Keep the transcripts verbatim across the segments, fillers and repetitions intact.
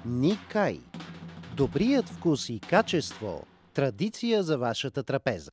Никай. Добрият вкус и качество – традиция за вашата трапеза.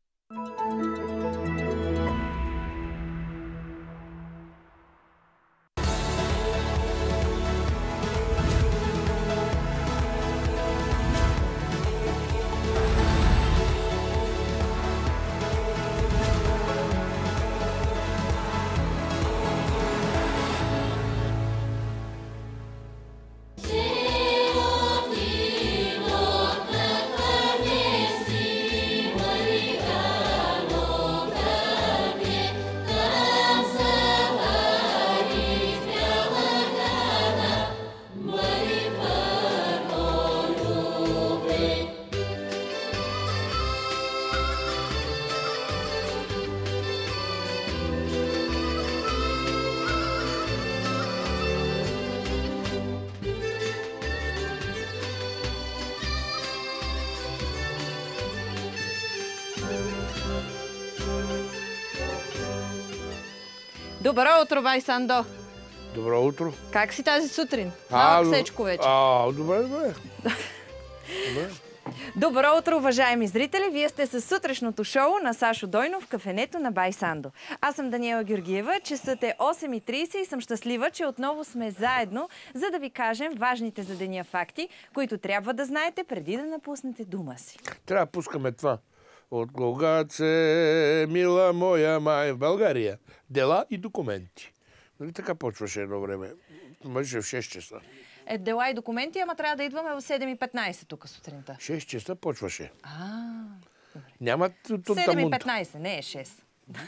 Добро утро, Байсандо! Добро утро. Как си тази сутрин? Малък сечко вече. А, добре, добре. добре. Добро утро, уважаеми зрители! Вие сте със сутрешното шоу на Сашо Дойнов в кафенето на Байсандо. Аз съм Даниела Георгиева, часът е осем и трийсет и съм щастлива, че отново сме заедно, за да ви кажем важните за деня факти, които трябва да знаете преди да напуснете дома си. Трябва да пускаме това. От кога се, мила моя май, в България. Дела и документи. Нали така почваше едно време? Мъже в шест часа. Е, дела и документи, ама трябва да идваме в седем и петнайсет тук сутринта. шест часа почваше. А, добре. Няма седем и петнайсет, не е шест.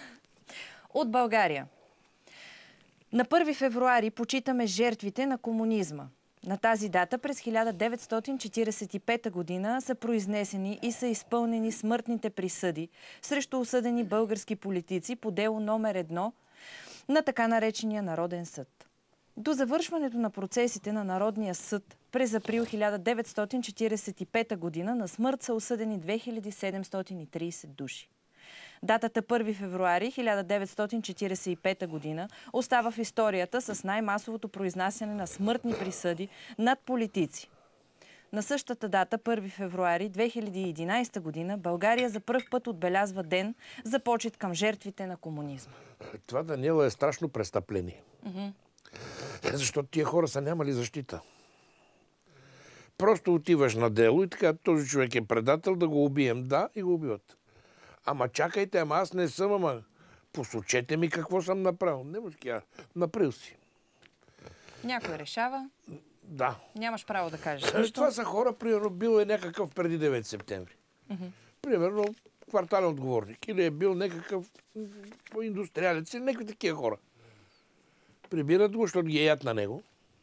От България. На първи февруари почитаме жертвите на комунизма. На тази дата през хиляда деветстотин четирийсет и пета година са произнесени и са изпълнени смъртните присъди срещу осъдени български политици по дело номер едно на така наречения Народен съд. До завършването на процесите на Народния съд през април хиляда деветстотин четирийсет и пета година на смърт са осъдени две хиляди седемстотин и трийсет души. Датата първи февруари хиляда деветстотин четирийсет и пета година остава в историята с най-масовото произнасяне на смъртни присъди над политици. На същата дата, първи февруари две хиляди и единайсета година, България за пръв път отбелязва ден за почит към жертвите на комунизма. Това, Даниела, е страшно престъпление. Mm-hmm. Защото тия хора са нямали защита. Просто отиваш на дело и така, този човек е предател, да го убием. Да, и го убиват. Ама чакайте, ама аз не съм, ама посочете ми какво съм направил. Не може да направил си. Някой решава. Да. Нямаш право да кажеш. Нищо. Това са хора, примерно, бил е някакъв преди девети септември. Mm-hmm. Примерно, квартален отговорник. Или е бил някакъв индустриалец. Или някакви такива хора. Прибират го, защото ги яд на него.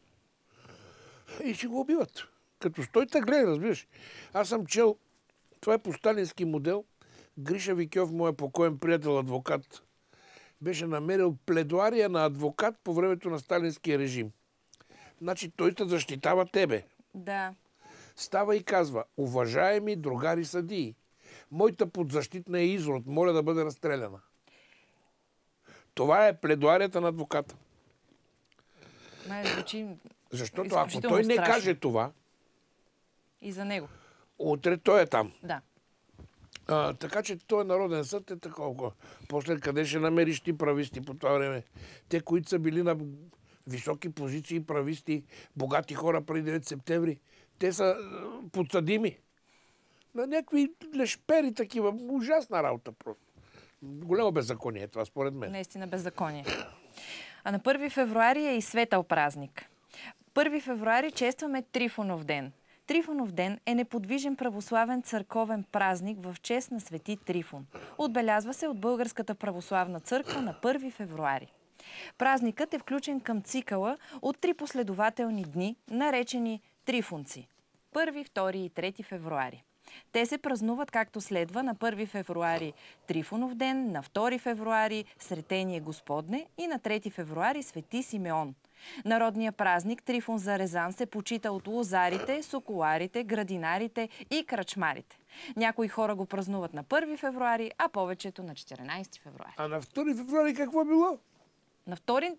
И ще го убиват. Като стой так гледай, разбираш. Аз съм чел, това е по сталински модел. Гриша Викьов, моя покоен приятел, адвокат, беше намерил пледуария на адвокат по времето на сталинския режим. Значи той те защитава тебе. Да. Става и казва: уважаеми другари съдии, моята подзащитна е изрод, моля да бъде разстреляна. Това е пледуарията на адвоката. Май звучи защото ако той не страшно. Каже това... И за него. Утре той е там. Да. А, така че този Народен съд е такова. После къде ще намериш ти прависти по това време? Те, които са били на високи позиции, прависти, богати хора преди девети септември, те са подсъдими. На някакви лешпери такива. Ужасна работа просто. Голямо беззаконие е това, според мен. Наистина беззаконие. А на първи февруари е и светъл празник. първи февруари честваме Трифонов ден. Трифонов ден е неподвижен православен църковен празник в чест на свети Трифон. Отбелязва се от Българската православна църква на първи февруари. Празникът е включен към цикъла от три последователни дни, наречени Трифонци – първи, втори и трети февруари. Те се празнуват както следва: на първи февруари Трифонов ден, на втори февруари Сретение Господне и на трети февруари Свети Симеон. Народният празник Трифон за Резан се почита от лозарите, соколарите, градинарите и кръчмарите. Някои хора го празнуват на първи февруари, а повечето на четиринайсети февруари. А на втори февруари какво било? На втори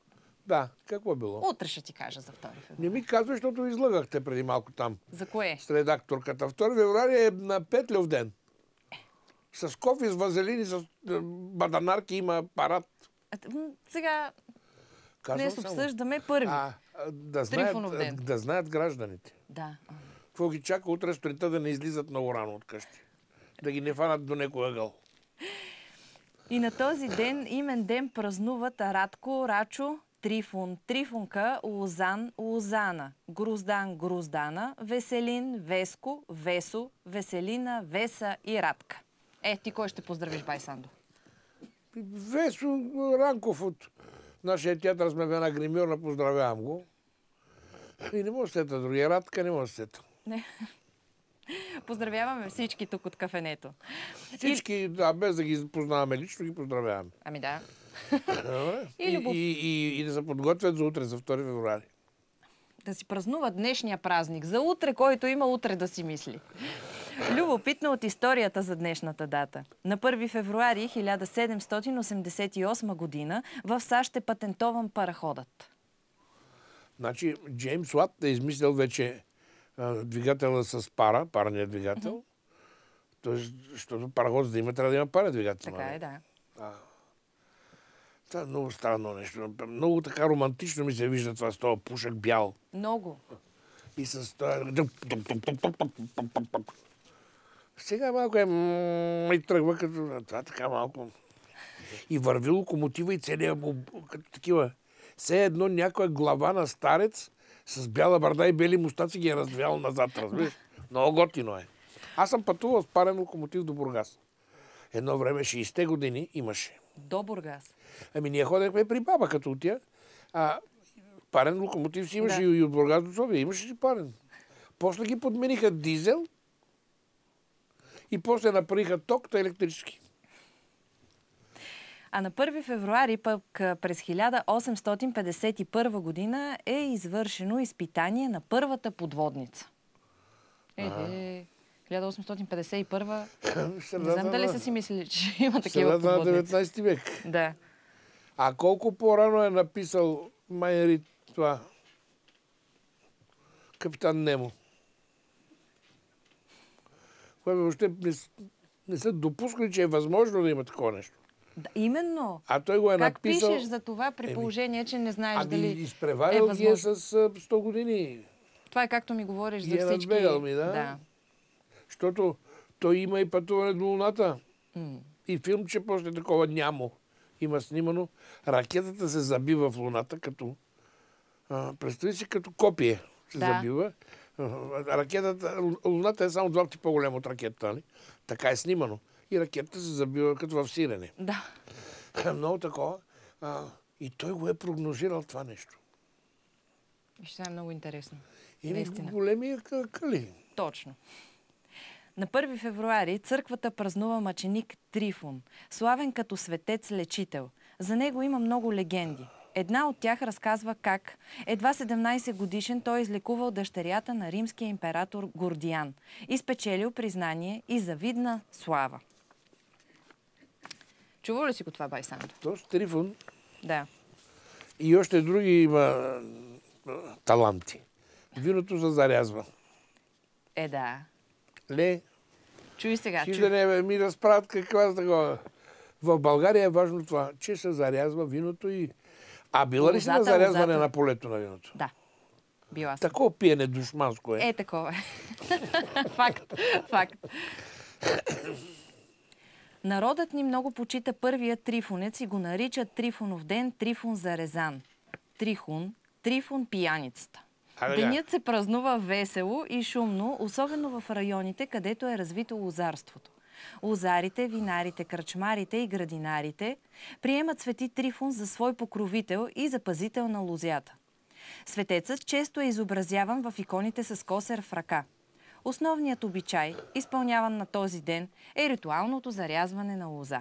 Да, какво е било? Утре ще ти кажа за втори февруари. Не ми казваш, защото излъгахте преди малко там. За кое? С редакторката. втори февруари е на Петлев ден. С кофи, с вазелини, с баданарки има парад. А, сега Казвам днес само. обсъждаме първи. А, да Трифонов знаят, ден. да знаят гражданите. Да. Какво ги чака утре сутринта да не излизат много рано от къщи. Да ги не фанат до някой ъгъл. И на този ден, имен ден, празнуват Радко, Рачо, Трифун, Трифунка, Лозан, Лозана, Груздан, Груздана, Веселин, Веско, Весо, Веселина, Веса и Радка. Е, ти кой ще поздравиш, бай Сандо? Весо Ранков от нашия театър сме в една гримьорна, поздравявам го. И не мога да сета другия. Радка не мога да сета. Не. Поздравяваме всички тук от кафенето. Всички, и... да, без да ги познаваме лично, ги поздравяваме. Ами да. И, и, любов... и, и, и да се подготвят за утре, за втори февруари. Да си празнуват днешния празник. За утре, който има утре да си мисли. Любопитно от историята за днешната дата. На първи февруари хиляда седемстотин осемдесет и осма година в САЩ е патентован параходът. Значи Джеймс Уат е измислил вече а, двигателя с пара, парния двигател. Mm-hmm. Тоест, защото параход за да има, трябва да има парен двигател. Така е, да. А. Това е много странно нещо. Много така романтично ми се вижда това с този пушък бял. Много. И с това... Сега малко е... и тръгва като... Това така малко... И върви локомотива и целият... като такива... Все едно някоя глава на старец с бяла брада и бели мустаци ги е развял назад, разбираш? Много готино е. Аз съм пътувал с парен локомотив до Бургас. Едно време, шейсетте години имаше. До Бургас. Ами ние ходехме при баба като отия. А парен локомотив си имаше да. и от Бургас до София. Имаше си парен. После ги подмениха дизел и после направиха ток-то електрически. А на първи февруари пък през хиляда осемстотин петдесет и първа година е извършено изпитание на първата подводница. Е, е, хиляда осемстотин петдесет и първа не знам дали са си мислили, че има такива подводници. Средата на деветнайсети век. Да. А колко по-рано е написал Майнрид това? Капитан Немо. Което въобще не, не са допускали, че е възможно да има такова нещо. Да, именно. А той го е как написал... пишеш за това при положение, че не знаеш ами, дали изпреварил е ги е с сто години. Това е както ми говориш И за е всички... надбегал ми, да. да. Защото той има и пътуване до Луната. М. И филмче после такова нямо. Има снимано. Ракетата се забива в Луната като... А, представи си като копие се Да. забива. А, ракетата... Луната е само два пъти по-голяма от ракетата, нали? Така е снимано. И ракетата се забива като в сирене. Да. Много такова. А, и той го е прогнозирал това нещо. И ще е много интересно. И Наистина. големия къли. Точно. На първи февруари църквата празнува мъченик Трифун, славен като светец-лечител. За него има много легенди. Една от тях разказва как едва седемнайсет годишен той излекувал дъщерята на римския император Гордиан и спечелил признание и завидна слава. Чува ли си го това, бай Сандо? То с Трифун Да. и още други има а, таланти. Виното се зарязва. Е, да. Ле, Чуй сега. си Чуй. да не ми разправят каква такова. В България е важно това, че се зарязва виното и... А била ли си на Лозата, зарязване лозата. на полето на виното? Да. Била съм. Такова пиене душманско е. Е, такова е. Факт. Факт. Народът ни много почита първия трифунец и го нарича Трифунов ден, Трифун зарезан. Трихун, Трифун пияницата. А, така. Денят се празнува весело и шумно, особено в районите, където е развито лозарството. Лозарите, винарите, кръчмарите и градинарите приемат свети Трифун за свой покровител и запазител на лозята. Светецът често е изобразяван в иконите с косер в ръка. Основният обичай, изпълняван на този ден, е ритуалното зарязване на лоза.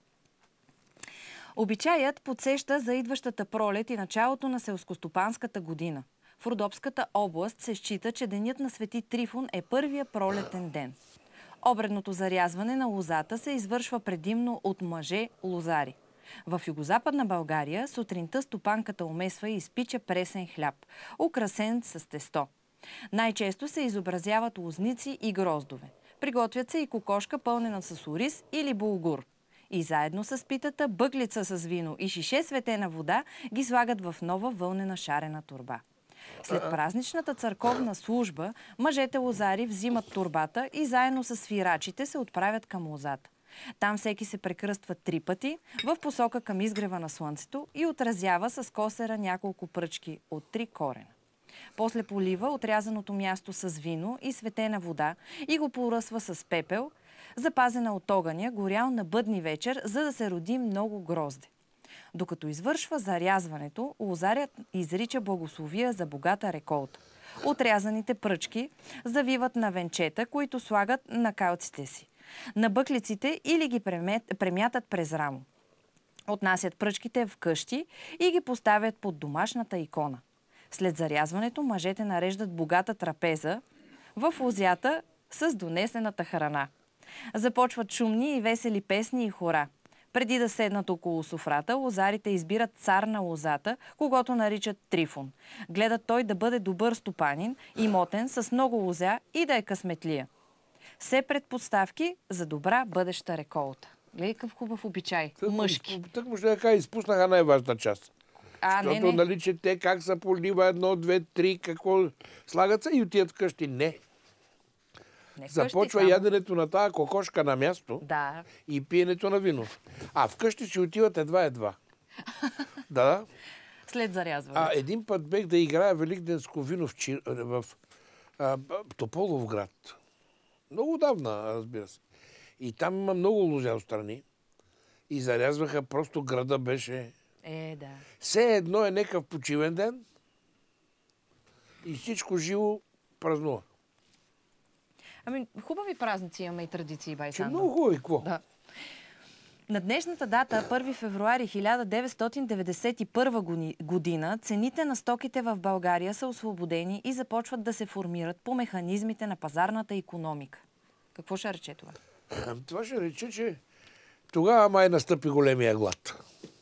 Обичаят подсеща за идващата пролет и началото на селскостопанската година. В Родопската област се счита, че денят на свети Трифун е първия пролетен ден. Обредното зарязване на лозата се извършва предимно от мъже лозари. В югозападна България сутринта стопанката умесва и изпича пресен хляб, украсен с тесто. Най-често се изобразяват лозници и гроздове. Приготвят се и кокошка, пълнена с ориз или булгур. И заедно с питата, бъглица с вино и шише светена вода ги слагат в нова вълнена шарена торба. След празничната църковна служба, мъжете лозари взимат торбата и заедно с свирачите се отправят към лозата. Там всеки се прекръства три пъти в посока към изгрева на слънцето и отразява с косера няколко пръчки от три корена. После полива отрязаното място с вино и светена вода и го поръсва с пепел, запазена от огъня, горял на бъдни вечер, за да се роди много грозде. Докато извършва зарязването, лозарят изрича благословия за богата реколта. Отрязаните пръчки завиват на венчета, които слагат на калците си, на бъклиците или ги премятат през рамо. Отнасят пръчките в къщи и ги поставят под домашната икона. След зарязването мъжете нареждат богата трапеза в лозята с донесената храна. Започват шумни и весели песни и хора. Преди да седнат около софрата, лозарите избират цар на лозата, когото наричат Трифон. Гледат той да бъде добър стопанин, имотен, с много лозя и да е късметлия. Все предпоставки за добра бъдеща реколта. Гледай какъв хубав обичай. Тък, Мъжки. Тък му ще да кажа, изпуснаха най-важната част. А, Защото, не, не. нали, че те как са полива едно, две, три, какво слагат се и отият вкъщи. Не. Не вкъщи, Започва само. яденето на тази кокошка на място Да. и пиенето на вино. А вкъщи си отиват едва-едва. Да, да. След зарязване. А един път бех да играя великденско вино в, Чир... в а, Тополов град. Много давна, разбира се. И там има много лозя отстрани. И зарязваха, просто града беше... Е, да. Все едно е некъв почивен ден и всичко живо празнува. Ами, хубави празници имаме и традиции, бай Че Сандо. много хубаво и какво? Да. На днешната дата, първи февруари хиляда деветстотин деветдесет и първа година, цените на стоките в България са освободени и започват да се формират по механизмите на пазарната икономика. Какво ще рече това? Това ще рече, че тогава май настъпи големия глад.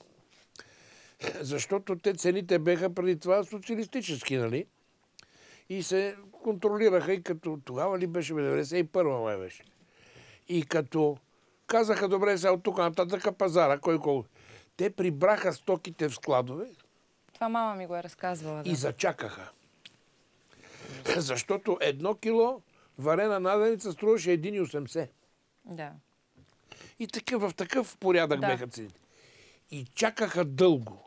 Защото те цените беха преди това социалистически, нали? И се контролираха и като тогава ли беше, деветдесет и първа май беше. И като казаха, добре, сега от тук нататък пазара, кой колко. Те прибраха стоките в складове. Това мама ми го е разказвала. Да. И зачакаха. Защото едно кило варена наденица струваше един и осемдесет. Да. И такъв, в такъв порядък Да. беха цените. И чакаха дълго.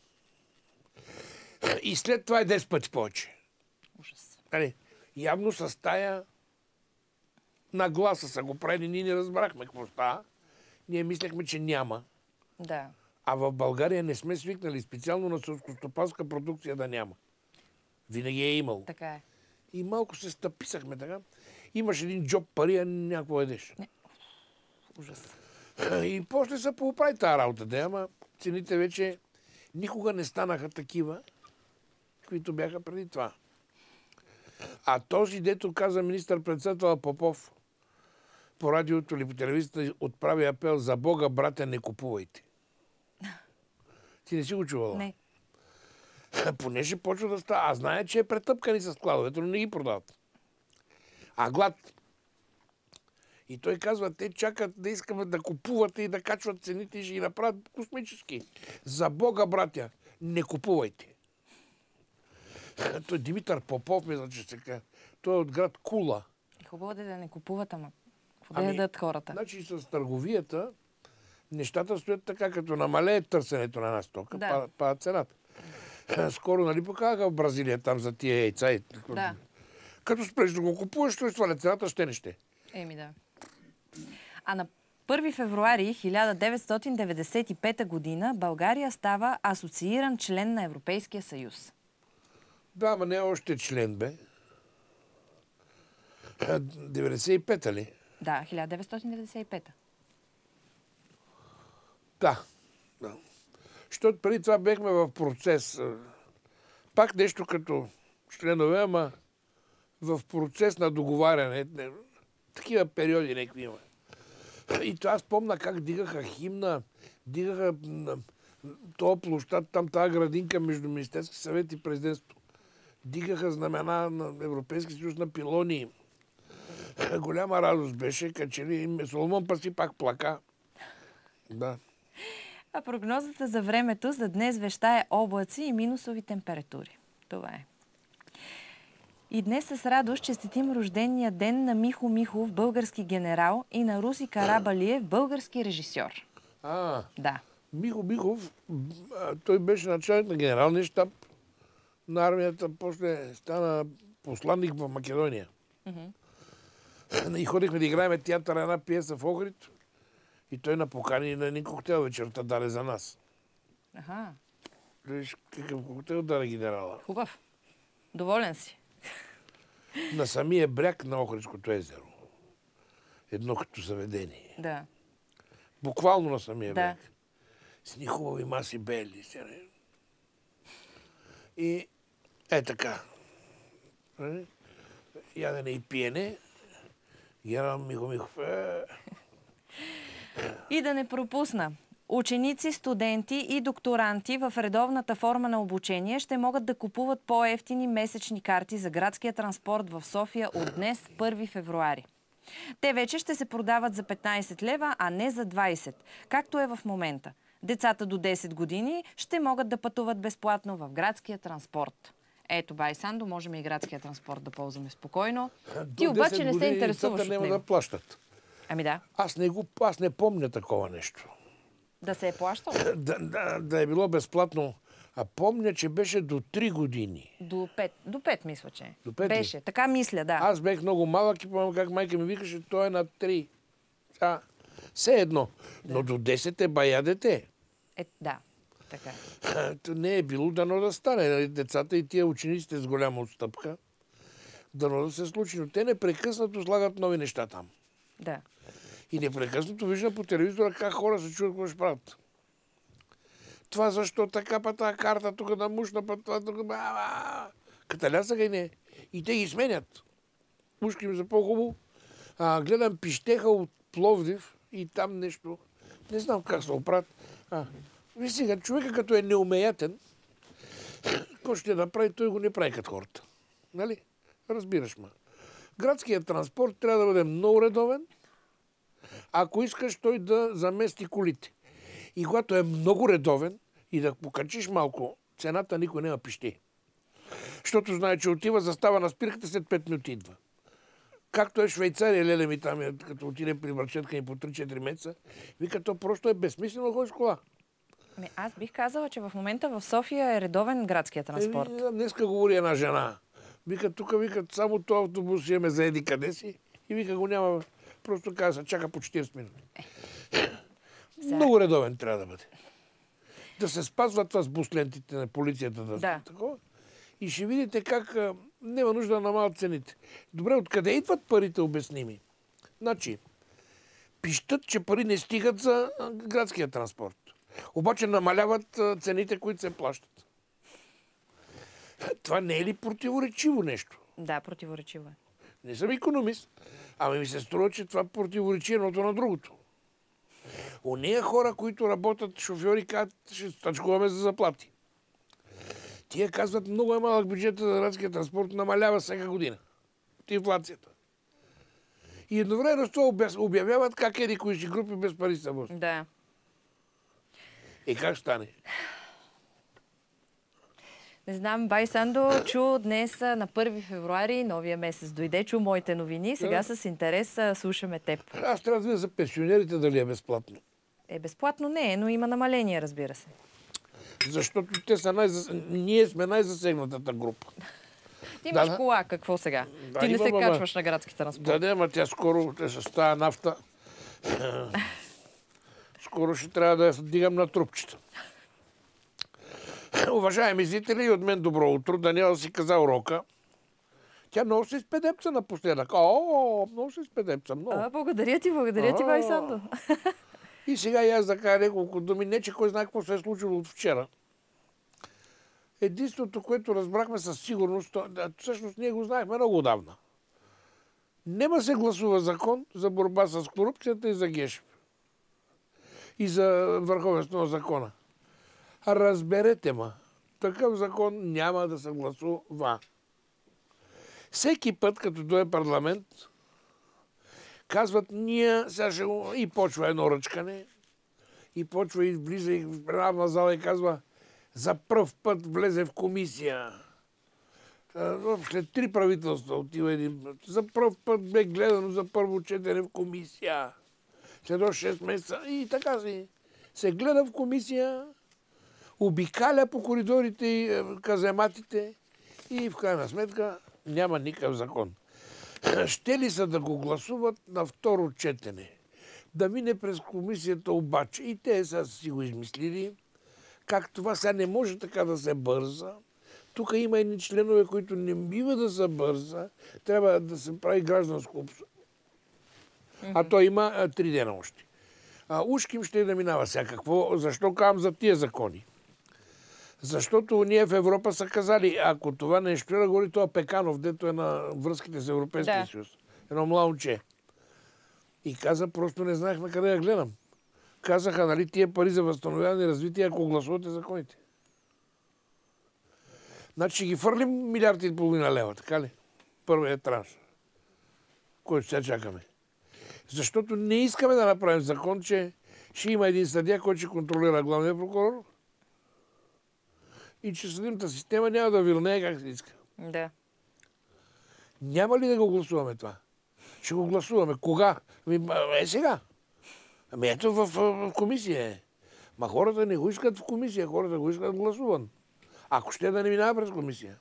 И след това е десет пъти повече. Ужас. Нали, явно с тая нагласа са го правили. Ние не разбрахме какво става. Ние мислехме, че няма. Да. А в България не сме свикнали специално на селскостопанска продукция да няма. Винаги е имало. Така е. И малко се стъписахме така. Имаш един джоб пари, а някакво едеш. Ужас. И после се поправи тази работа. Да, ама цените вече никога не станаха такива, които бяха преди това. А този, дето каза министър-председател Попов по радиото или по телевизията, отправи апел: за Бога, братя, не купувайте. Ти не си го чувала? Не. Понеже почва да става. А знае, че е претъпкани с складовете, но не ги продават. А глад. И той казва, те чакат да искаме да купувате и да качват цените и ще ги направят космически. За Бога, братя, не купувайте. Той Димитър Попов, мисля, че се казва. Той е от град Кула. Хубаво е да не купуват, ама какво да Ами, ядат хората? Значи с търговията нещата стоят така, като намалее търсенето на една стока, Да. пада, пада цената. Скоро, нали, показаха в Бразилия там за тия яйца. И... Да. Като спреш да го купуваш, той сваля цената, ще не ще. Еми да. А на първи февруари хиляда деветстотин деветдесет и пета година България става асоцииран член на Европейския съюз. Да, ама не е още член, бе. деветдесет и пета ли? Да, хиляда деветстотин деветдесет и пета. Да. да. Защото преди това бехме в процес. Пак нещо като членове, ама в процес на договаряне. Такива периоди някакви има. И това аз помня как дигаха химна. Дигаха тоя площад, там тази градинка между Министерски съвет и президентство. Дигаха знамена на Европейски съюз на пилони. Голяма радост беше, качели. Соломон Паси пак плака. Да. А прогнозата за времето за днес вещае облаци и минусови температури. Това е. И днес с радост честитим рождения ден на Михо Михов, български генерал, и на Руси Карабалиев, български режисьор. А, да. Михо Михов, той беше началник на генералния щаб на армията, после стана посланник в Македония. Mm-hmm. И ходихме да играем театър, една пиеса в Охрид, и той напокани на един коктейл вечерта даде за нас. Аха. Виж какъв коктейл даде генерала. Хубав. Доволен си. На самия бряг на Охридското езеро. Едно като заведение. Да. Буквално на самия да. бряг. С ни хубави маси бели. И е така. Ядене и пиене. Генерал Михо Михов. Е... И да не пропусна. Ученици, студенти и докторанти в редовната форма на обучение ще могат да купуват по-евтини месечни карти за градския транспорт в София от днес, първи февруари. Те вече ще се продават за петнайсет лева, а не за двайсет, както е в момента. Децата до десет години ще могат да пътуват безплатно в градския транспорт. Ето, бай Сандо, можем и градския транспорт да ползваме спокойно. Ти обаче не се интересуваш от него. Няма да плащат. Ами да. Аз не, го, аз не помня такова нещо. Да се е плащал? Да, да, да е било безплатно. А помня, че беше до три години. До пет, до пет мисля, че. До пет беше. Така мисля, да. Аз бех много малък и помня как майка ми викаше, той е на три. А, все едно. Да. Но до десет е бая дете. Е, да. Така. То не е било дано да стане. Децата и тия учениците с голяма отстъпка. Дано да се случи. Но те непрекъснато слагат нови неща там. Да. И непрекъснато вижда по телевизора как хора се чуят какво ще правят. Това защо така, па тази карта тук да мушна, па това тук... Каталясаха и не. И те ги сменят. Ушки ми за по-хубаво. А, гледам пищеха от Пловдив и там нещо. Не знам как се оправят. А, ви сега, човека като е неумеятен, какво ще да прави, той го не прави като хората. Нали? Разбираш ме. Градският транспорт трябва да бъде много редовен, ако искаш той да замести колите. И когато е много редовен и да покачиш малко цената, никой няма пищи. Защото знае, че отива, застава на спирката, след пет минути идва. Както е Швейцария, леле ми там, като отиде при врачетка и по три-четири месеца, вика, то просто е безсмислено да ходиш с кола. Ами, аз бих казала, че в момента в София е редовен градския транспорт. Е, днеска говори една жена. Вика, тук, вика, само този автобус имаме за еди къде си. И вика, го няма. Просто каза, чака по четирийсет минути. Е. Много редовен трябва да бъде. Да се спазва това с буслентите на полицията. Да. Да. Такова. И ще видите как а, няма нужда да намалят цените. Добре, откъде идват парите, обясни ми? Значи, пищат, че пари не стигат за а, градския транспорт. Обаче намаляват а, цените, които се плащат. Това не е ли противоречиво нещо? Да, противоречиво е. Не съм икономист, ами ми се струва, че това противоречи едното на другото. Онея хора, които работят шофьори, казват, ще стачкуваме за заплати. Тия казват, много е малък бюджет за градския транспорт, намалява всяка година. От инфлацията. И едновременно с това обявяват как еди кои си групи без пари са въз. Да. И как стане? Не знам, бай Сандо, чу днес на първи февруари, новия месец дойде, чу моите новини. Сега да. С интерес слушаме теб. Аз трябва да видя за пенсионерите дали е безплатно. Е, безплатно не е, но има намаление, разбира се. Защото те са най ние сме най-засегнатата група. Ти имаш да, кола, какво сега? Да, Ти не имам, се ама... качваш на градски транспорт. Да, не, ама тя скоро ще с тая нафта. Скоро ще трябва да я дигам на трупчета. Уважаеми зрители, от мен добро утро. Даниела си каза урока. Тя много се изпедепца напоследък. О, много се изпедепца, много. А, благодаря ти, благодаря ти, бай Сандо. И сега и аз да кажа няколко думи. Не, че кой знае какво се е случило от вчера. Единството, което разбрахме със сигурност, всъщност ние го знаехме много отдавна. Нема се гласува закон за борба с корупцията и за Гешев. и за върховенство на закона. Разберете ма, такъв закон няма да се гласува. Всеки път, като дойде парламент, казват, ние сега ще... И почва едно ръчкане, и почва и влиза и в пленарна зала и казва, за пръв път влезе в комисия. След три правителства отива един път. За пръв път бе гледано за първо четене в комисия. След до шест месеца. И така си. Се гледа в комисия, обикаля по коридорите и казематите и в крайна сметка няма никакъв закон. Ще ли са да го гласуват на второ четене? Да мине през комисията обаче. И те са си го измислили. Как това сега не може така да се бърза. Тук има едни членове, които не бива да се бърза. Трябва да се прави гражданско обсъждане. Mm-hmm. А той има а, три дена още. А, ушким ще да минава сега. Какво? Защо казвам за тия закони? Защото ние в Европа са казали, ако това нещо да говори, това Пеканов, дето е на връзките с Европейския да. съюз. Едно младче. И каза, просто не знаехме къде я гледам. Казаха, нали, тия пари за възстановяване и развитие, ако гласувате законите. Значи ще ги фърлим милиард и половина лева, така ли? Първият транш, който сега чакаме. Защото не искаме да направим закон, че ще има един съдия, който ще контролира главния прокурор и че съдебната система няма да вилнее как се иска. Да. Няма ли да го гласуваме това? Ще го гласуваме. Кога? Е сега. Ами ето в, в, в комисия е. Ма хората не го искат в комисия, хората го искат гласуван. Ако ще да не минава през комисия.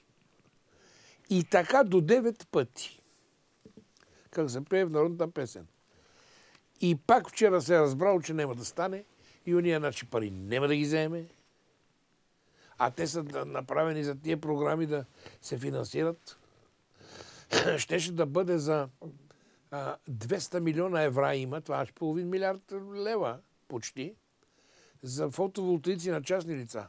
И така до девет пъти. Как се пее в народната песен. И пак вчера се е разбрал, че няма да стане и уния начи пари няма да ги вземе. А те са направени за тия програми да се финансират. Щеше да бъде за а, двеста милиона евра има, това аж половин милиард лева почти, за фотоволтаици на частни лица.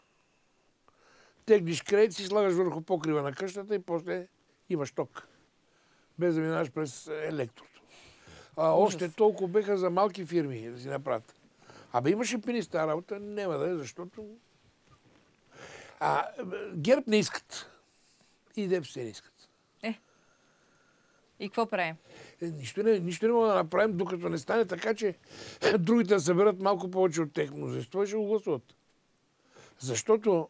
Теглиш кредит, си слагаш върху покрива на къщата и после имаш ток. Без да минаваш през електрото. А, още толкова беха за малки фирми да си направят. Абе имаше пениста работа, няма да е, защото... А, ГЕРБ не искат. И ДПС не искат. Е. И какво правим? Е, нищо не, нищо не мога да направим, докато не стане така, че другите да съберат малко повече от тех мнозинство и ще го гласуват. Защото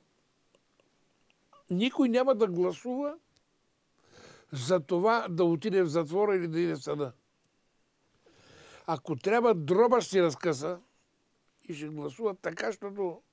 никой няма да гласува за това да отиде в затвора или да иде в съда. Ако трябва, дроба ще си разкъса и ще гласуват така, защото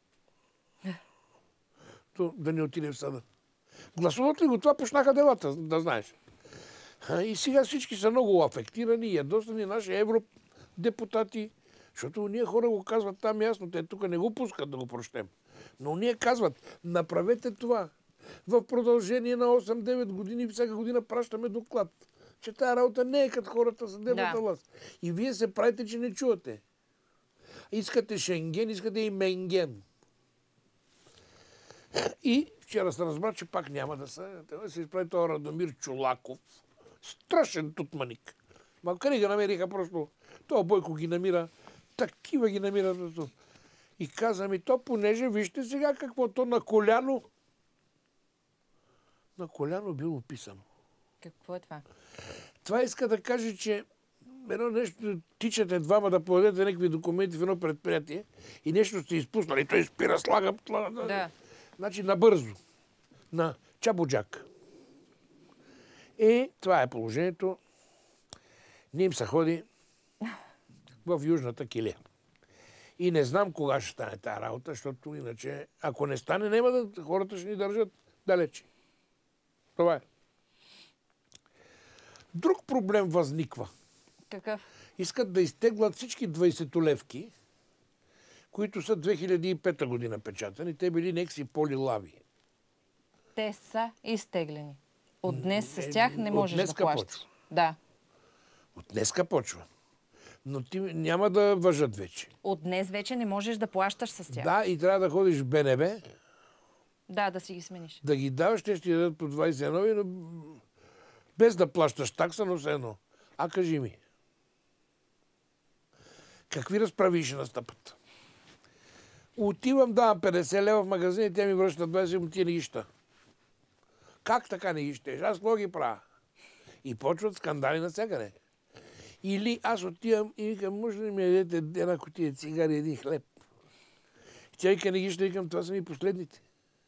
да не отиде в съда. Гласуват ли го това, почнаха делата, да знаеш. И сега всички са много афектирани и ядосани наши евродепутати, защото ние хора го казват там ясно, те тук не го пускат да го прощем. Но ние казват, направете това. В продължение на осем-девет години всяка година пращаме доклад, че тази работа не е като хората съдебната да. власт. И вие се правите, че не чувате. Искате Шенген, искате и Менген. И вчера се разбра, че пак няма да се... Да се изправи този Радомир Чолаков. Страшен тутманик. Ма къде ги намериха просто? Това Бойко ги намира. Такива ги намира. И каза ми то, понеже вижте сега какво то на коляно. На коляно било описано. Какво е това? Това иска да каже, че едно нещо, тичате двама да подадете някакви документи в едно предприятие и нещо сте изпуснали. Той спира, слага... Да. Значи набързо. На чабоджак. И това е положението. Не им се ходи в Южната килия. И не знам кога ще стане тази работа, защото иначе, ако не стане, няма да хората ще ни държат далече. Това е. Друг проблем възниква. Какъв? Искат да изтеглят всички двайсетолевки, които са две хиляди и пета година печатани. Те били некси полилави. Те са изтеглени. От днес с тях не можеш да плащаш. Почва. Да. От днеска почва. Но ти няма да въжат вече. От днес вече не можеш да плащаш с тях. Да, и трябва да ходиш в БНБ. Да, да си ги смениш. Да ги даваш, те ще ти дадат по двайсет и едно, но без да плащаш такса, но все едно. А кажи ми. Какви разправи ще настъпат? Отивам, давам петдесет лева в магазин и те ми връщат двайсет и ти не ги ща. Как така не ги щеш? Аз какво ги правя? И почват скандали навсякъде. Или аз отивам и викам, може ли ми ядете една кутия цигари и един хлеб? И тя вика, не ги ще викам, това са ми последните.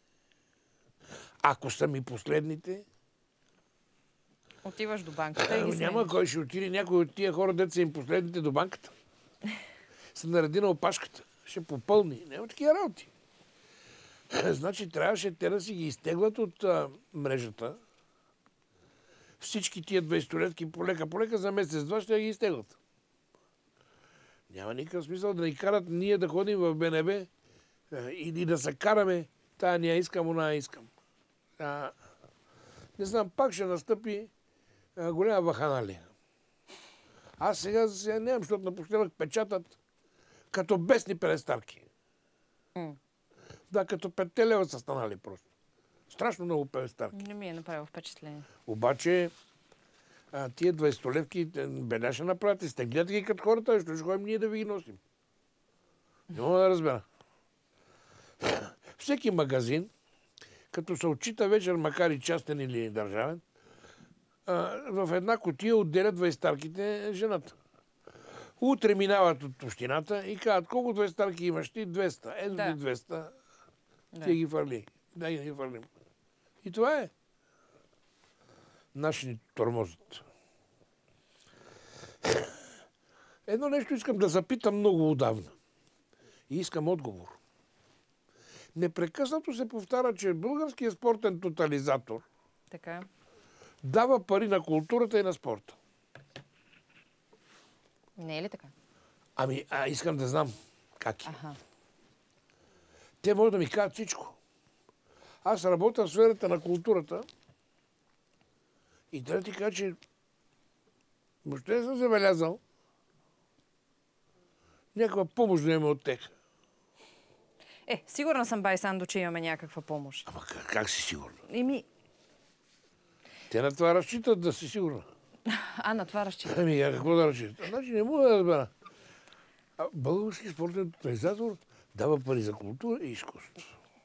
Ако са ми последните... Отиваш до банката и ги Няма смениш. кой ще отиде, някой от тия хора, деца са им последните до банката. Се нареди на опашката. Ще попълни. Няма такива работи. Значи трябваше те да си ги изтеглят от а, мрежата. Всички тия двайсетолетки полека-полека за месец-два ще ги изтеглят. Няма никакъв смисъл да ни карат ние да ходим в БНБ или да се караме. Тая не я искам, она я искам. А, не знам, пак ще настъпи а, голяма ваханалия. Аз сега, сега нямам, защото напоследък печатат като бесни престарки. Mm. Да, като петте лева са станали просто. Страшно много престарки. Не ми е направило впечатление. Обаче а, тия двайсетолетки беда ще направят. Изтеглят ги като хората, защото ще ходим ние да ви ги носим. Не мога да разбера. Всеки магазин, като се отчита вечер, макар и частен или държавен, а, в една кутия отделят двайсетарките жената. Утре минават от общината и казват, колко двайсетарки имаш ти? двеста. Ето Да. ти двеста. Да. Ти ги фърли. Да ги фърлим. И това е. Наши ни тормозят. Едно нещо искам да запитам много отдавна. И искам отговор. Непрекъснато се повтаря, че българският спортен тотализатор Така. дава пари на културата и на спорта. Не е ли така? Ами, а искам да знам как е. Аха. Те могат да ми кажат всичко. Аз работя в сферата на културата и трябва да ти кажа, че въобще не съм забелязал някаква помощ да има от тех. Е, сигурна съм, бай Сандо, че имаме някаква помощ. Ама как, как си сигурна? Еми, Те на това разчитат да си сигурна. а, на това разчитам. Ами, а какво да разчитат? Значи не мога да разбера. А български спортен тотализатор дава пари за култура и изкуство.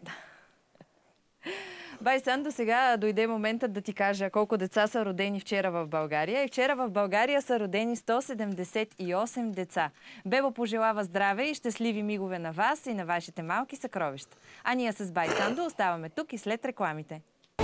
Бай Сандо, сега дойде моментът да ти кажа колко деца са родени вчера в България. И вчера в България са родени сто седемдесет и осем деца. Бебо пожелава здраве и щастливи мигове на вас и на вашите малки съкровища. А ние с Бай Сандо оставаме тук и след рекламите.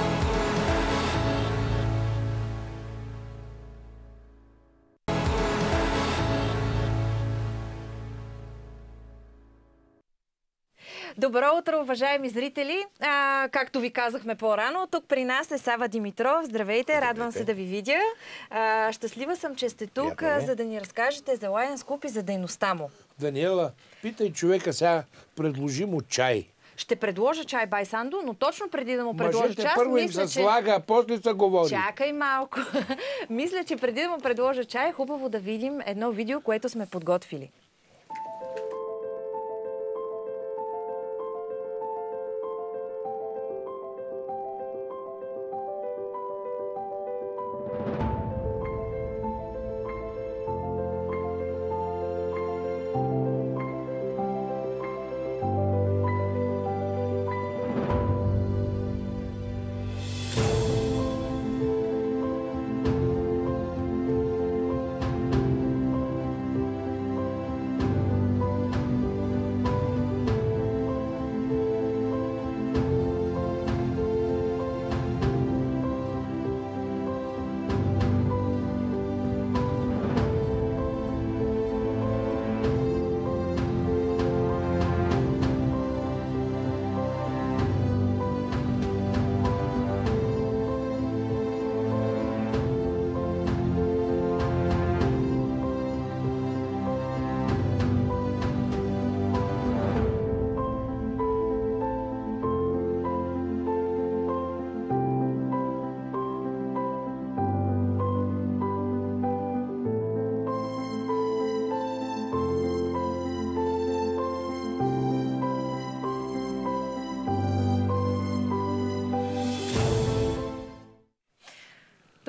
Добро утро, уважаеми зрители! А, както ви казахме по-рано, тук при нас е Сава Димитров. Здравейте, радвам се да ви видя. А, щастлива съм, че сте тук, Приятно, за да ни разкажете за Lions Club и за дейността му. Даниела, питай човека сега, предложи му чай. Ще предложа чай, Бай Сандо, но точно преди да му предложа Мъжете чай, първо им мисля, се че... слага, а после се говори. Чакай малко. Мисля, че преди да му предложа чай, е хубаво да видим едно видео, което сме подготвили.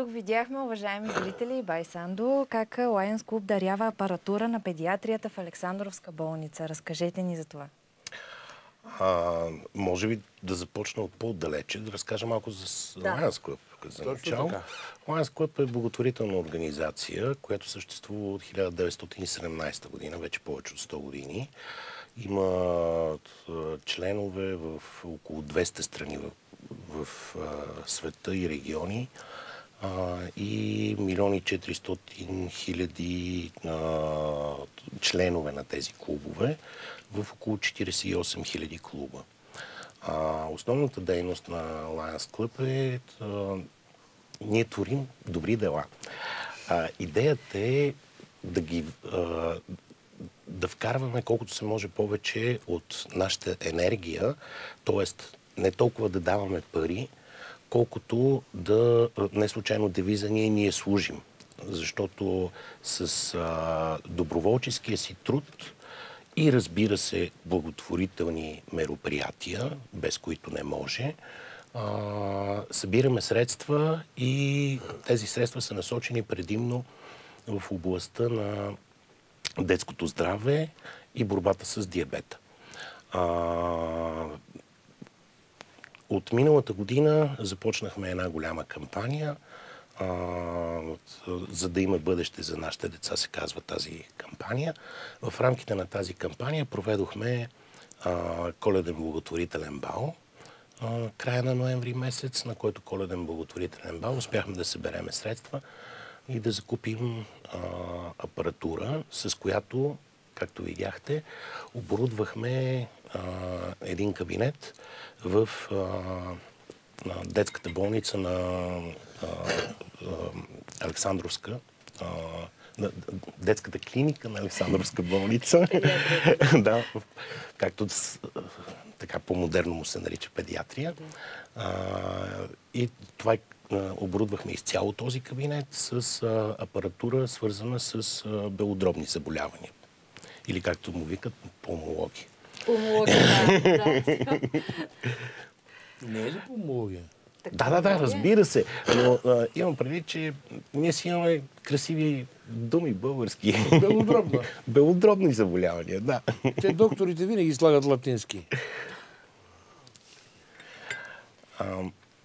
тук видяхме, уважаеми зрители, бай Сандо, как Lions Club дарява апаратура на педиатрията в Александровска болница. Разкажете ни за това. А, може би да започна от по-далече, да разкажа малко за да. Lions Club. За начало. Lions Club е благотворителна организация, която съществува от хиляда деветстотин и седемнадесета година, вече повече от сто години. Има членове в около двеста страни в, в а, света и региони а, и милиони четиристотин хиляди членове на тези клубове в около четиридесет и осем хиляди клуба. А, основната дейност на Lions Club е а, ние творим добри дела. А, идеята е да ги а, да вкарваме колкото се може повече от нашата енергия, т.е. не толкова да даваме пари, колкото да, не случайно девиза ние ние служим. Защото с а, доброволческия си труд и разбира се благотворителни мероприятия, без които не може, а, събираме средства и тези средства са насочени предимно в областта на детското здраве и борбата с диабета. А, от миналата година започнахме една голяма кампания, а, за да има бъдеще за нашите деца, се казва тази кампания. В рамките на тази кампания проведохме а, коледен благотворителен бал, а, края на ноември месец, на който коледен благотворителен бал успяхме да събереме средства и да закупим а, апаратура, с която, както видяхте, оборудвахме а, един кабинет в а, на детската болница на а, а, Александровска, а, на детската клиника на Александровска болница. Да, както така по-модерно му се нарича педиатрия. А, и това е оборудвахме изцяло този кабинет с а, апаратура, свързана с а, белодробни заболявания. Или както му викат, пулмология. Пулмология, да. Не е ли пулмология? Да, да, да, разбира се. Но а, имам предвид, че ние си имаме красиви думи български. Белодробна. Белодробни заболявания, да. Те докторите винаги слагат латински. А,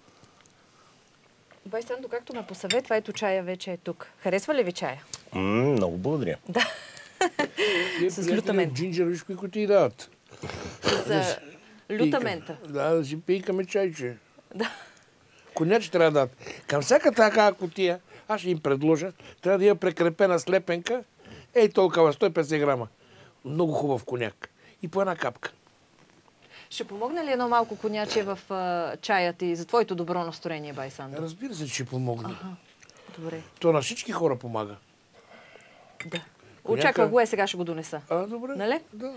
Бай Сандо, както ме посъветва, ето чая вече е тук. Харесва ли ви чая? м, много благодаря. Да. С лютамент. Джинджер, виж кои кутии дават. С лютамента. Да, да си пийкаме чайче. Да. Коняче трябва да дадат. Към всяка така кутия, аз ще им предложа, трябва да има прекрепена слепенка, ей толкова, сто и петдесет грама. Много хубав коняк. И по една капка. Ще помогне ли едно малко коняче в а, чая ти за твоето добро настроение, Бай Сандо? Разбира се, че ще помогне. Ага. Добре. То на всички хора помага. Да. Очаквах го, е, сега ще го донеса. А, добре. Нали? Да.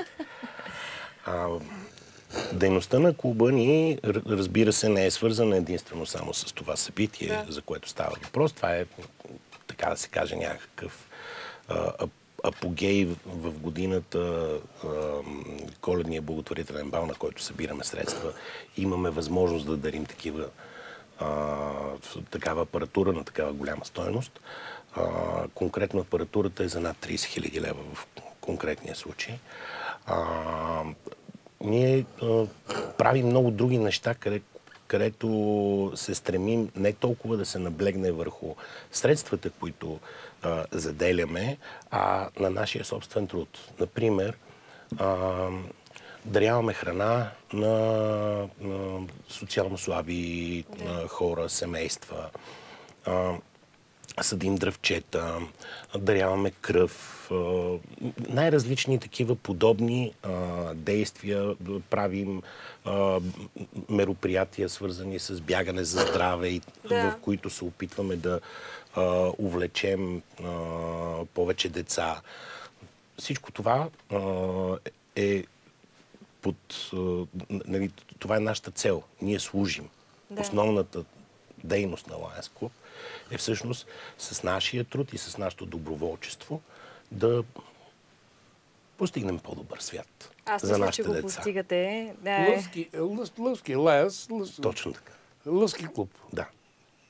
А, дейността на клуба ни, разбира се, не е свързана единствено само с това събитие, да, за което става въпрос. Това е, така да се каже, някакъв а, апогей в годината, а, коледния благотворителен бал, на който събираме средства. Имаме възможност да дарим такива, а, такава апаратура на такава голяма стойност. А, конкретно апаратурата е за над тридесет хиляди лева в конкретния случай. А, ние а, правим много други неща, къде, където се стремим не толкова да се наблегне върху средствата, които а, заделяме, а на нашия собствен труд. Например, а, даряваме храна на, на социално слаби на хора, семейства. А, съдим дръвчета, даряваме кръв, най-различни такива подобни а, действия, правим а, мероприятия, свързани с бягане за здраве, и, да, в които се опитваме да а, увлечем а, повече деца. Всичко това а, е под... А, нали, това е нашата цел. Ние служим. Да. Основната дейност на Lions Club е всъщност с нашия труд и с нашето доброволчество да постигнем по-добър свят. Аз за мисля, нашите че го деца. постигате. Да, Лъвски, лъвски, Lions, Точно така. Лъвски клуб. Да.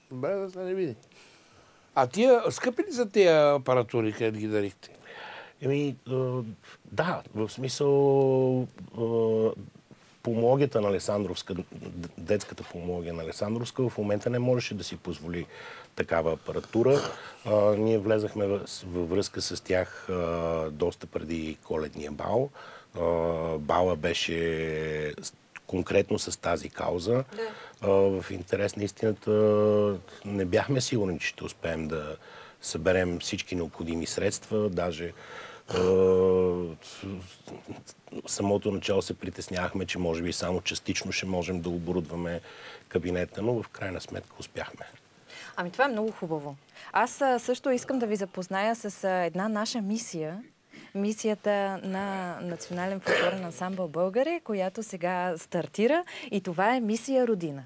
Добре да се не види. А тия, скъпи ли са тия апаратури, където ги дарихте? Еми, да, в смисъл помологията на Александровска, детската помология на Александровска в момента не можеше да си позволи такава апаратура. А, ние влезахме във връзка с тях а, доста преди Коледния бал. А, бала беше конкретно с тази кауза. Да. А, в интерес на истината не бяхме сигурни, че ще успеем да съберем всички необходими средства. Даже Uh, самото начало се притеснявахме, че може би само частично ще можем да оборудваме кабинета, но в крайна сметка успяхме. Ами това е много хубаво. Аз също искам да ви запозная с една наша мисия. Мисията на Национален фолклорен ансамбъл България, която сега стартира, и това е мисия Родина.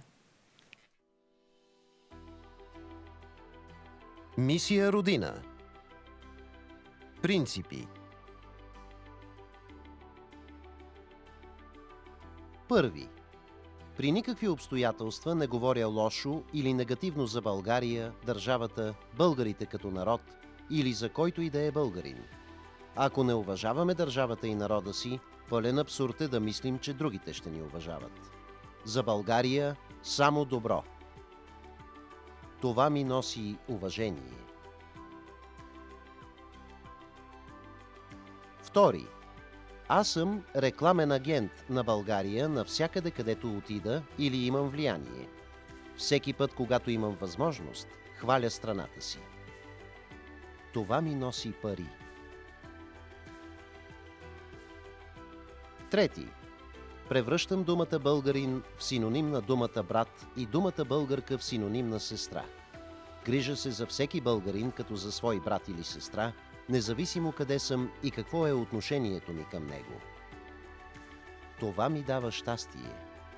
Мисия Родина. Принципи. Първи. При никакви обстоятелства не говоря лошо или негативно за България, държавата, българите като народ или за който и да е българин. Ако не уважаваме държавата и народа си, пълен абсурд е да мислим, че другите ще ни уважават. За България само добро. Това ми носи уважение. Втори. Аз съм рекламен агент на България навсякъде, където отида или имам влияние. Всеки път, когато имам възможност, хваля страната си. Това ми носи пари. Трети. Превръщам думата българин в синоним на думата брат и думата българка в синоним на сестра. Грижа се за всеки българин като за свой брат или сестра, независимо къде съм и какво е отношението ми към него. Това ми дава щастие.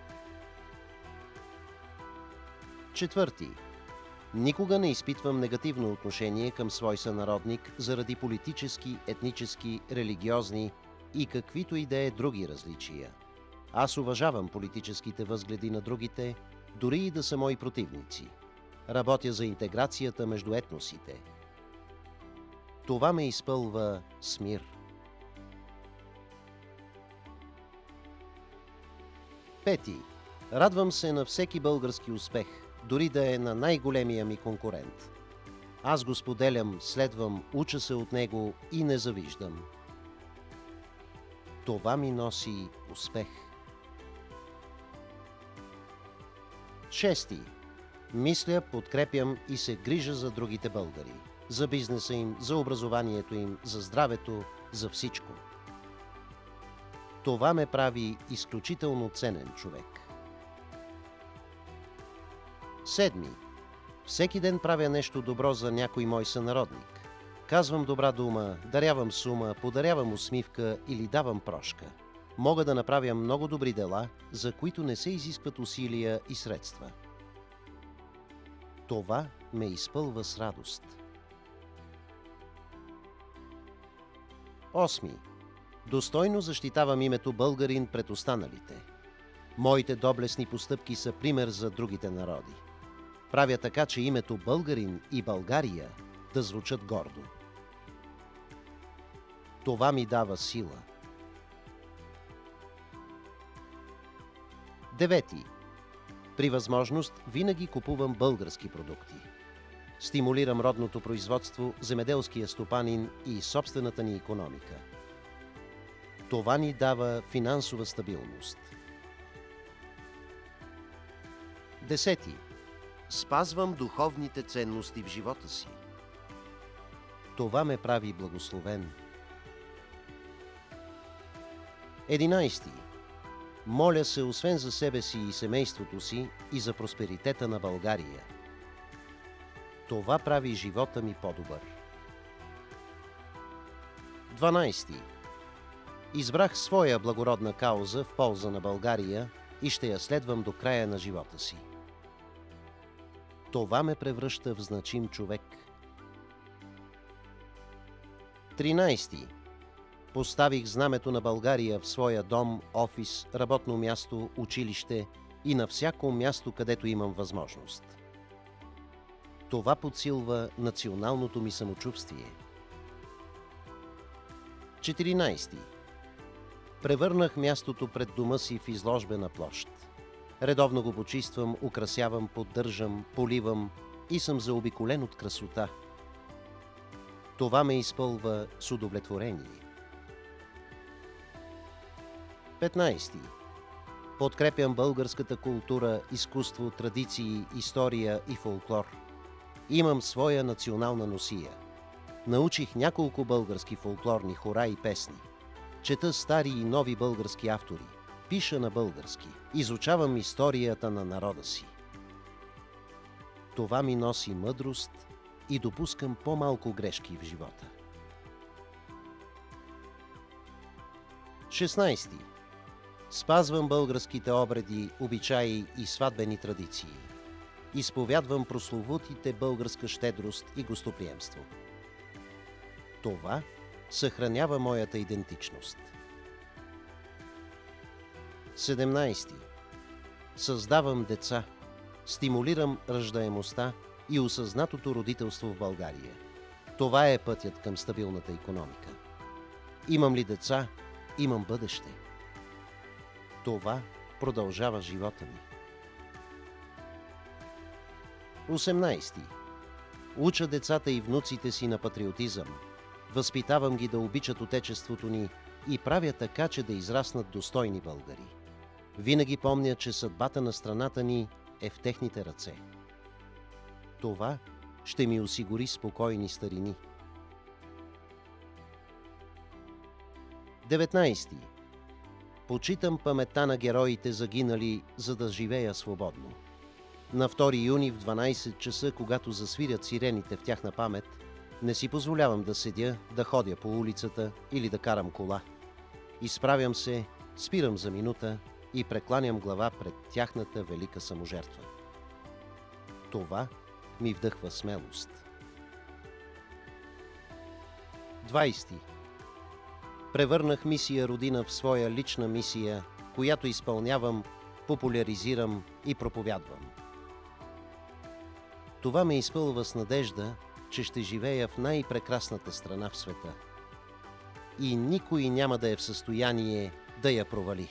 Четвърти. Никога не изпитвам негативно отношение към свой сънародник заради политически, етнически, религиозни и каквито и да е други различия. Аз уважавам политическите възгледи на другите, дори и да са мои противници. Работя за интеграцията между етносите. Това ме изпълва с мир. Пети. Радвам се на всеки български успех, дори да е на най-големия ми конкурент. Аз го споделям, следвам, уча се от него и не завиждам. Това ми носи успех. Шести. Мисля, подкрепям и се грижа за другите българи. За бизнеса им, за образованието им, за здравето, за всичко. Това ме прави изключително ценен човек. Седми. Всеки ден правя нещо добро за някой мой сънародник. Казвам добра дума, дарявам сума, подарявам усмивка или давам прошка. Мога да направя много добри дела, за които не се изискват усилия и средства. Това ме изпълва с радост. Осми. Достойно защитавам името българин пред останалите. Моите доблестни постъпки са пример за другите народи. Правя така, че името българин и България да звучат гордо. Това ми дава сила. Девети. При възможност винаги купувам български продукти. Стимулирам родното производство, земеделския стопанин и собствената ни икономика. Това ни дава финансова стабилност. Десети. Спазвам духовните ценности в живота си. Това ме прави благословен. Единайсти. Моля се освен за себе си и семейството си и за просперитета на България. Това прави живота ми по-добър. Дванайсти. Избрах своя благородна кауза в полза на България и ще я следвам до края на живота си. Това ме превръща в значим човек. Тринайсти. Поставих знамето на България в своя дом, офис, работно място, училище и на всяко място, където имам възможност. Това подсилва националното ми самочувствие. четиринайсети. Превърнах мястото пред дома си в изложбена площ. Редовно го почиствам, украсявам, поддържам, поливам и съм заобиколен от красота. Това ме изпълва с удовлетворение. петнайсети. Подкрепям българската култура, изкуство, традиции, история и фолклор. Имам своя национална носия. Научих няколко български фолклорни хора и песни. Чета стари и нови български автори. Пиша на български. Изучавам историята на народа си. Това ми носи мъдрост и допускам по-малко грешки в живота. шестнайсети. Спазвам българските обреди, обичаи и сватбени традиции. Изповядвам прословутите българска щедрост и гостоприемство. Това съхранява моята идентичност. седемнайсети. Създавам деца, стимулирам раждаемостта и осъзнатото родителство в България. Това е пътят към стабилната икономика. Имам ли деца, имам бъдеще. Това продължава живота ми. осемнайсети. Уча децата и внуците си на патриотизъм. Възпитавам ги да обичат отечеството ни и правя така, че да израснат достойни българи. Винаги помня, че съдбата на страната ни е в техните ръце. Това ще ми осигури спокойни старини. деветнайсети. Почитам паметта на героите загинали, за да живея свободно. На втори юни в дванайсет часа, когато засвирят сирените в тяхна памет, не си позволявам да седя, да ходя по улицата или да карам кола. Изправям се, спирам за минута и прекланям глава пред тяхната велика саможертва. Това ми вдъхва смелост. двайсети. Превърнах мисия Родина в своя лична мисия, която изпълнявам, популяризирам и проповядвам. Това ме изпълва с надежда, че ще живея в най-прекрасната страна в света. И никой няма да е в състояние да я провали.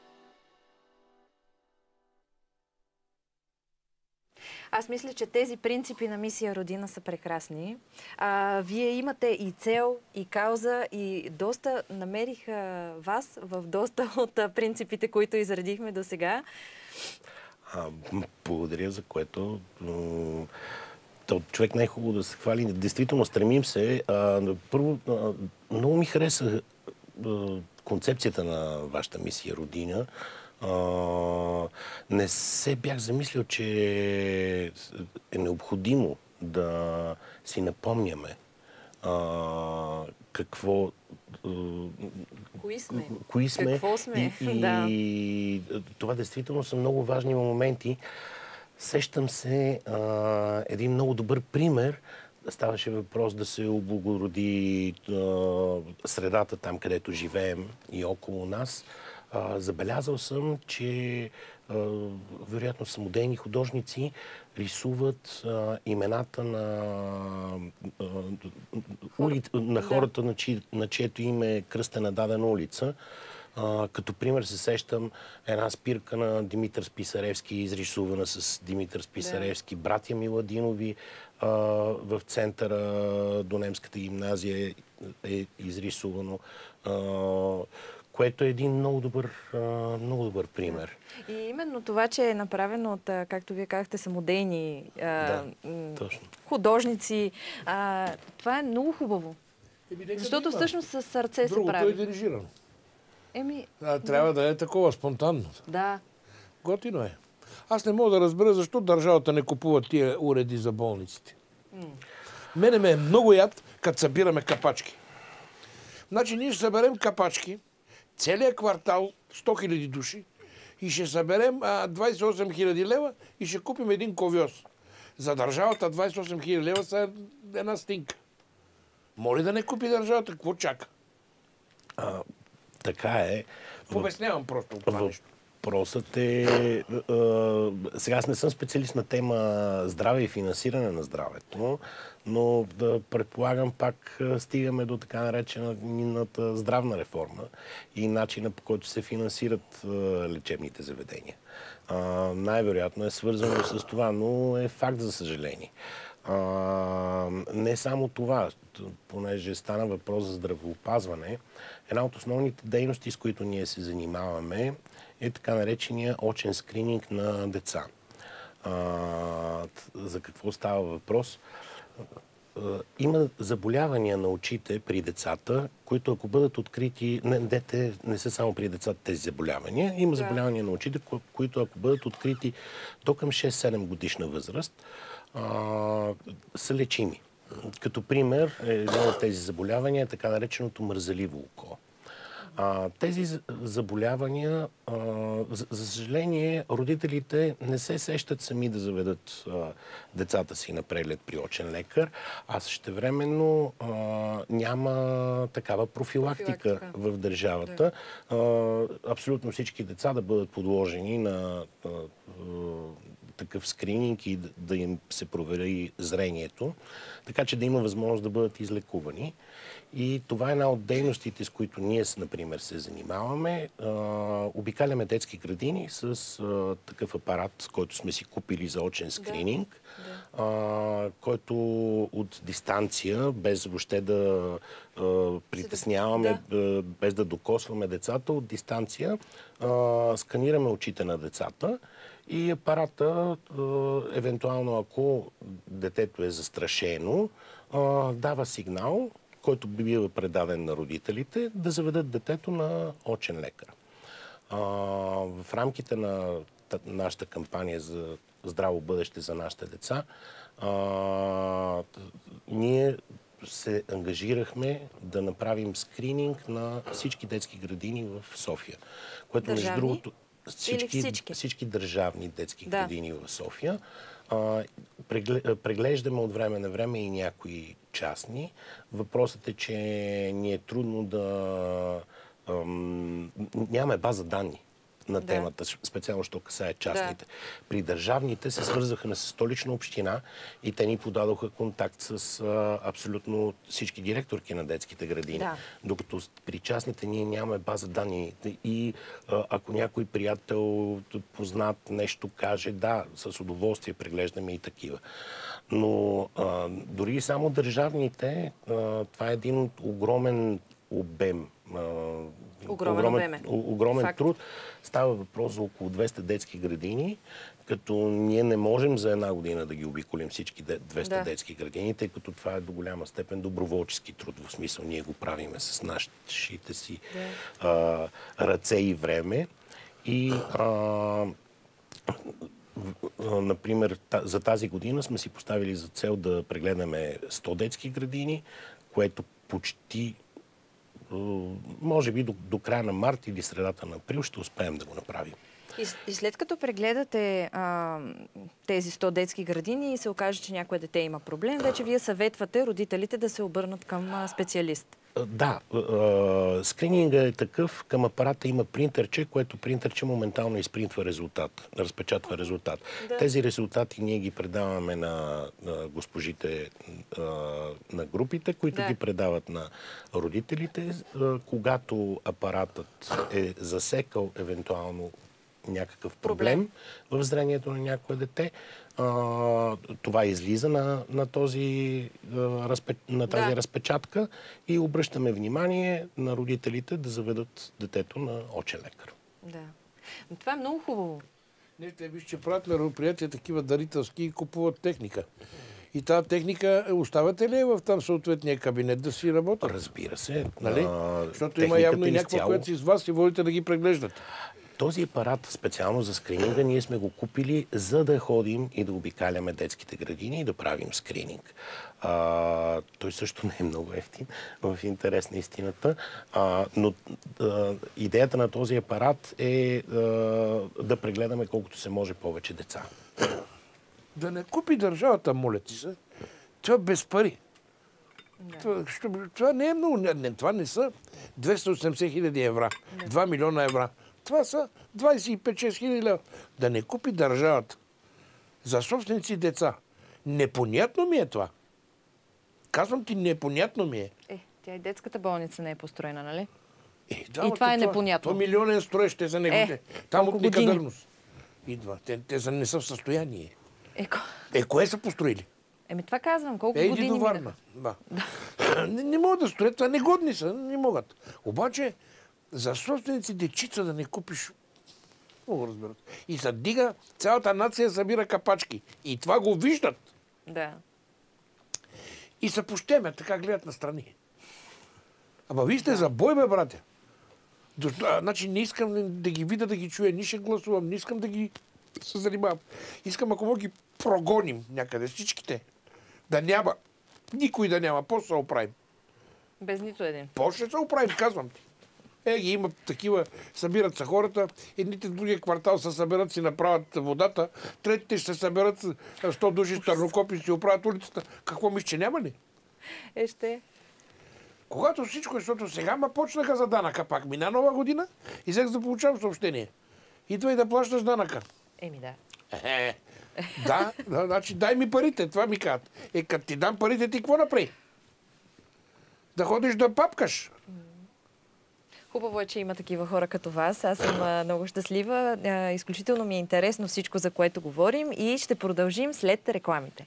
Аз мисля, че тези принципи на мисия Родина са прекрасни. А, вие имате и цел, и кауза, и доста намерих а, вас в доста от а, принципите, които изредихме до сега. Благодаря, за което то човек не е хубаво да се хвали. Действително стремим се. А, първо, а, много ми хареса а, концепцията на вашата мисия Родина. Uh, не се бях замислил, че е необходимо да си напомняме uh, какво... Uh, кои сме? Кои сме. Какво сме? И, да. и това действително са много важни моменти. Сещам се uh, един много добър пример. Ставаше въпрос да се облагороди uh, средата там, където живеем и около нас. Uh, забелязал съм, че uh, вероятно самодейни художници рисуват uh, имената на, uh, ули... на хората, на, чи... на чието име е кръстена дадена улица. Uh, като пример се сещам една спирка на Димитър Списаревски, изрисувана с Димитър Списаревски, да. Братя Миладинови uh, в центъра до немската гимназия е, е изрисувано. Uh, което е един много добър, много добър пример. И именно това, че е направено от, както вие казахте, самодейни да, художници, а, това е много хубаво. Еми, защото има. Всъщност с сърце Другото се прави. е дирижирано. Еми, а, трябва да. да е такова спонтанно. Да. Готино е. Аз не мога да разбера защо държавата не купува тия уреди за болниците. М. Мене ме е много яд, като събираме капачки. Значи ние ще съберем капачки, целият квартал, сто хиляди души, и ще съберем а, двайсет и осем хиляди лева и ще купим един ковьоз. За държавата двайсет и осем хиляди лева са една стинка. Моли да не купи държавата, какво чака? А, така е. Обяснявам просто това нещо. Въпросът е... А, сега аз не съм специалист на тема здраве и финансиране на здравето, но да предполагам пак стигаме до така наречената здравна реформа и начина, по който се финансират а, лечебните заведения. А, най-вероятно е свързано с това, но е факт, за съжаление. А, не само това, понеже стана въпрос за здравеопазване, една от основните дейности, с които ние се занимаваме, е така наречения очен скрининг на деца. А, за какво става въпрос? А, има заболявания на очите при децата, които ако бъдат открити... Не, дете, не са само при децата тези заболявания. Има да. заболявания на очите, ко- които ако бъдат открити до към шест-седем годишна възраст, а, са лечими. Като пример, едно от тези заболявания е така нареченото мързеливо око. А, тези заболявания, а, за, за съжаление, родителите не се сещат сами да заведат а, децата си на преглед при очен лекар, а същевременно а, няма такава профилактика, профилактика. в държавата. Да. А, абсолютно всички деца да бъдат подложени на а, а, такъв скрининг и да, да им се провери зрението, така че да има възможност да бъдат излекувани. И това е една от дейностите, с които ние, например, се занимаваме. А, обикаляме детски градини с а, такъв апарат, с който сме си купили за очен скрининг, да. а, който от дистанция, без въобще да а, притесняваме, да. без да докосваме децата, от дистанция а, сканираме очите на децата и апарата, а, евентуално ако детето е застрашено, а, дава сигнал, който би бил предаден на родителите, да заведат детето на очен лекар. А, в рамките на нашата кампания за здраво бъдеще за нашите деца, а, ние се ангажирахме да направим скрининг на всички детски градини в София. Което, държавни? между другото, всички, всички? всички държавни детски да. градини в София. Преглеждаме от време на време и някои частни. Въпросът е, че ни е трудно да... Ам, нямаме база данни на да. темата, специално, що касае частните. Да. При държавните се свързахме с Столична община и те ни подадоха контакт с а, абсолютно всички директорки на детските градини. Да. Докато при частните ние нямаме база данни. И а, ако някой приятел, познат нещо каже, да, с удоволствие преглеждаме и такива. Но а, дори само държавните, а, това е един огромен обем. Огромен, огромен, огромен труд. Става въпрос за около двеста детски градини, като ние не можем за една година да ги обиколим всички двеста да. детски градини, тъй като това е до голяма степен доброволчески труд. В смисъл ние го правиме с нашите си да. а, ръце и време. И а, например, за тази година сме си поставили за цел да прегледаме сто детски градини, което почти може би до, до края на март или средата на април ще успеем да го направим. И, и след като прегледате а, тези сто детски градини и се окаже, че някое дете има проблем, вече вие съветвате родителите да се обърнат към а, специалист. Да, скрининга е такъв. Към апарата има принтерче, което принтерче моментално изпринтва резултат, разпечатва резултат. Да. Тези резултати ние ги предаваме на, на госпожите на групите, които да. ги предават на родителите. Когато апаратът е засекал евентуално някакъв проблем, проблем в зрението на някое дете, а, това излиза на, на, този, разпе, на тази да. разпечатка и обръщаме внимание на родителите да заведат детето на очен лекар. Да. Но това е много хубаво. Не, те виж, че правят мероприятия такива дарителски и купуват техника. И тази техника оставате ли в там съответния кабинет да си работи? Разбира се. Нали? А, защото има явно и някаква, цяло... която си с вас и водите да ги преглеждате. Този апарат специално за скрининга ние сме го купили, за да ходим и да обикаляме детските градини и да правим скрининг. А, той също не е много ефтин, в интерес на истината. А, но а, идеята на този апарат е а, да прегледаме колкото се може повече деца. Да не купи държавата, моля ти се. Това без пари. Да. Това, това не е много. Не, това не са двеста и осемдесет хиляди евро. два милиона евро. Това са двайсет и пет шест хиляди лева. Да не купи държавата за собственици деца. Непонятно ми е това. Казвам ти, непонятно ми е. Е, тя и детската болница не е построена, нали? Е, да, и това е непонятно. Това милионен строеж, те са неговите. Е, там от години? некадърност идва. Те, те са не са в състояние. Е, ко... е, кое са построили? Еми това казвам, колко е, години минаха? Да. не, не могат да строят, това негодни са, не могат. Обаче, за собственици дечица да не купиш, много разберат. И се дига, цялата нация събира капачки. И това го виждат. Да. И се пощемят, така гледат настрани. Ама вие сте да. за бой, бе, братя. До, а, значи не искам да ги видя, да ги чуя, ни ще гласувам, не искам да ги се занимавам. Искам, ако мога, ги прогоним някъде, всичките. Да няма, никой да няма. По се оправим. Без нито един. По ще се оправим, казвам ти. Е, ги има такива, събират се хората, едните в другия квартал се съберат, си направят водата, третите ще се съберат сто души с търнокопи, си оправят улицата. Какво мисля, че няма ли? Е, ще. Когато всичко, защото сега ма почнаха за данъка пак. Мина нова година и сега да получавам съобщение. Идва и да плащаш данъка. Еми да. Е, да, да, значи дай ми парите, това ми казват. Е, като ти дам парите, ти какво направи? Да ходиш да папкаш. Хубаво е, че има такива хора като вас. Аз съм а, много щастлива. А, изключително ми е интересно всичко, за което говорим и ще продължим след рекламите.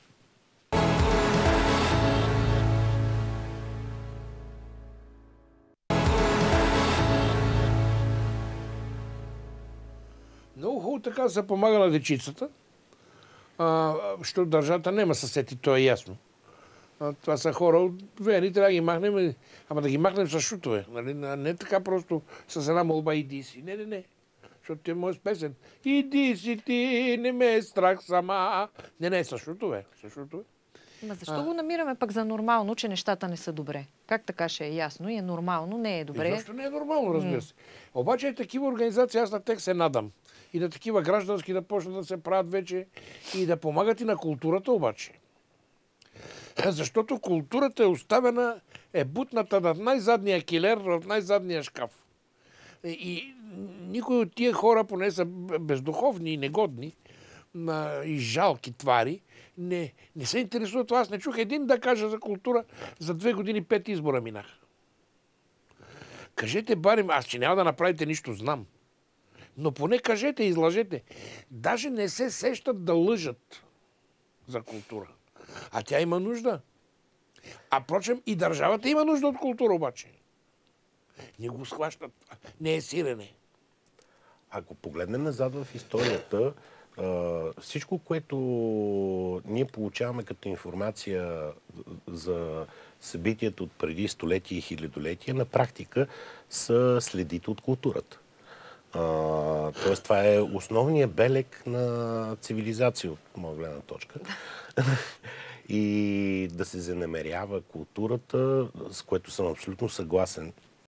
Много хубаво така се помага на дечицата, защото държавата няма съсети, то е ясно. А, това са хора от вени, трябва да ги махнем, ама да ги махнем с шутове. Нали? Не така просто с една молба иди си. Не, не, не. Защото ти е моят песен. Иди си ти, не ме е страх сама. Не, не, с шутове. С шутове. Ма защо а... го намираме пък за нормално, че нещата не са добре? Как така ще е ясно и е нормално, не е добре? И защо не е нормално, разбира се. Mm. Обаче е такива организации, аз на тях се надам. И на такива граждански да почнат да се правят вече и да помагат и на културата обаче. Защото културата е оставена, е бутната над най-задния килер, в най-задния шкаф. И никой от тия хора, поне са бездуховни и негодни, и жалки твари, не, не се интересуват. Аз не чух един да кажа за култура. За две години пет избора минах. Кажете, барим, аз че няма да направите нищо, знам. Но поне кажете, излъжете. Даже не се сещат да лъжат за култура. А тя има нужда. А прочем и държавата има нужда от култура обаче. Не го схващат. Не е сирене. Ако погледнем назад в историята, всичко, което ние получаваме като информация за събитията от преди столетия и хилядолетия, на практика са следите от културата. Тоест, това е основният белег на цивилизация от моя гледна точка. И да се занамерява културата, с което съм абсолютно съгласен,